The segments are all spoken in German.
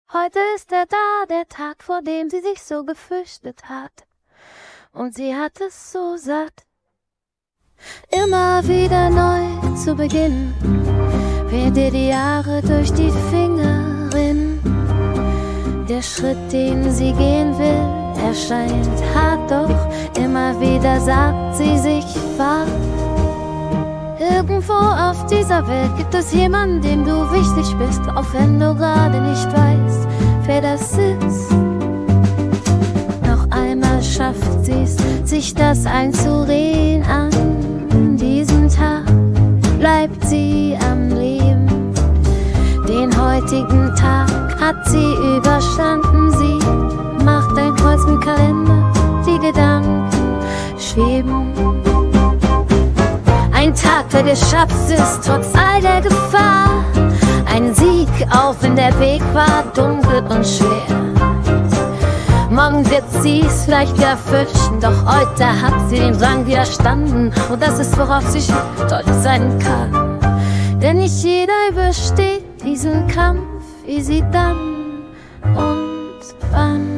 Heute ist er da, der Tag, vor dem sie sich so gefürchtet hat. Und sie hat es so satt. Immer wieder neu zu beginnen, während dir die Jahre durch die Finger rinnen. Der Schritt, den sie gehen will, erscheint hart, doch immer wieder sagt sie sich, wart. Irgendwo auf dieser Welt gibt es jemanden, dem du wichtig bist, auch wenn du gerade nicht weißt, wer das ist. Noch einmal schafft sie's, sich das einzureden. An diesem Tag bleibt sie am Leben. Den heutigen Tag hat sie überstanden. Sie macht ein Kreuz im Kalender, die Gedanken schweben. Ein Tag, der geschafft ist, trotz all der Gefahr. Ein Sieg, auch wenn der Weg war dunkel und schwer. Morgen wird sie's vielleicht wieder fürchten, doch heute hat sie dem Drang widerstanden. Und das ist, worauf sie stolz sein kann. Denn nicht jeder übersteht diesen Kampf, wie sie dann und wann.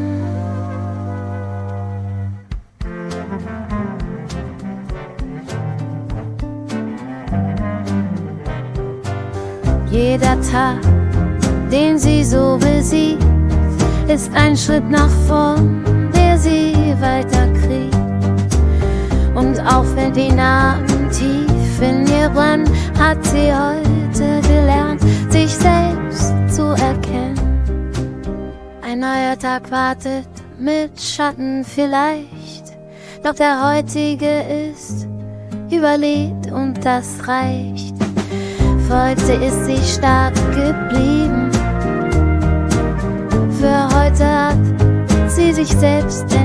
Jeder Tag, den sie so besiegt, ist ein Schritt nach vorn, der sie weiterkriegt. Und auch wenn die Narben tief in ihr brennen, hat sie heute gelernt, sich selbst zu erkennen. Ein neuer Tag wartet mit Schatten vielleicht, doch der heutige ist überlebt und das reicht. Für heute ist sie stark geblieben. Für heute hat sie sich selbst